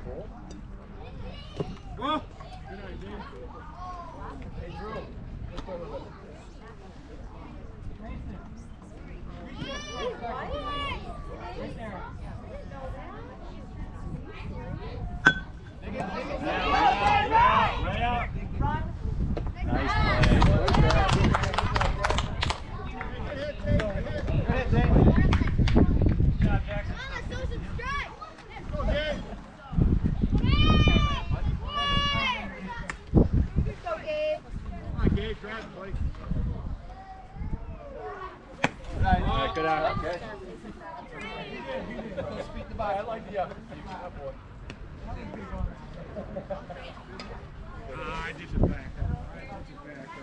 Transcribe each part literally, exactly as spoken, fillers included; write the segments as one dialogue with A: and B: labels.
A: Well.
B: Hey, Drew.
A: Right out. Nice play.
B: Good hit, Zane. Good job, Jackson.
A: Go, Gabe. Hi, Gabe. Grab it, Blake.
B: Good eye.
A: Yeah, good eye.
B: Okay. Speak the bye. I like the uh, up boy.
A: Ah, I did the back up. I did the back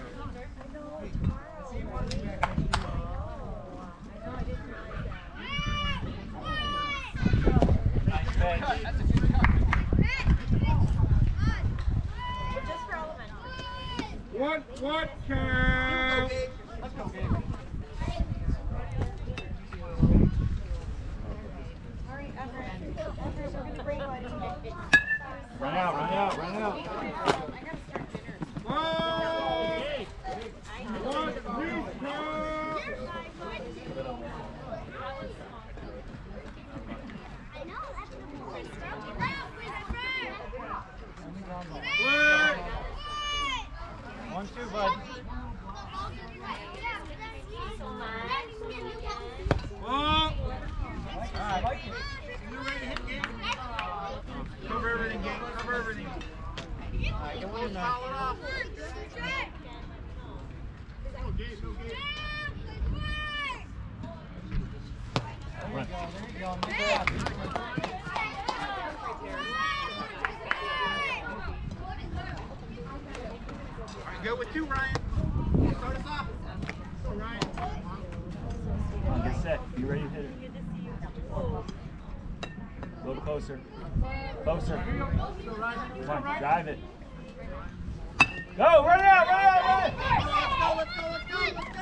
A: up.
B: Nice bench.
A: What, what, Cal?
B: Let's go, Gabe.
A: Run out, run out, run out. Oh! What, you, Cal? Wait!
B: One, two, bud.
A: Oh!
B: I like it.
A: You ready to hit, Gabe? Cover everything, Gabe. Cover everything.
B: All right, get one in there.
A: Go, Gabe. Go, Gabe.
B: There you go, there you go. Good job.
A: All right, go with two, Ryan. Start us off. Go, Ryan.
C: Get set. Be ready to hit it. A little closer. Closer. Come on, drive it. Go! Run it out! Run it out! Run it!
A: Let's go, let's go, let's go, let's go.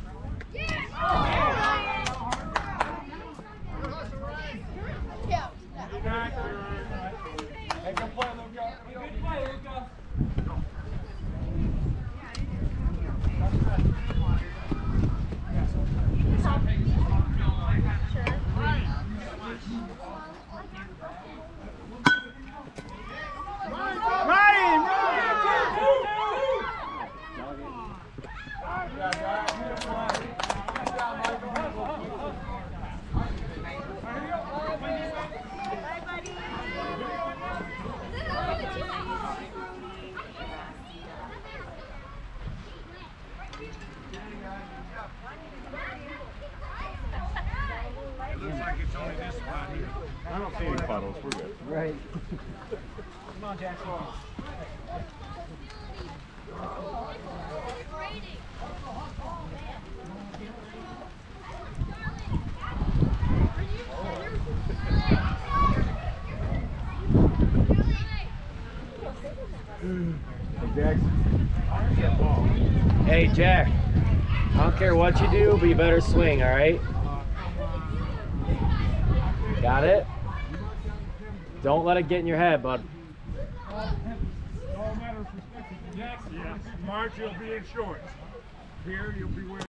B: Hey, good play, Luca. Good play, Luca.
A: Ryan! Looks like it's only this spot here.
C: I don't see any puddles. We're good.
B: Right. Come on, Jackson.
C: Hey, Jackson.
D: Hey, Jack, I don't care what you do, but you better swing, all right? Got it? Don't let it get in your head, bud.
A: All matter of perspective. Jackson, yeah. March, you'll be in shorts. Here, you'll be wearing.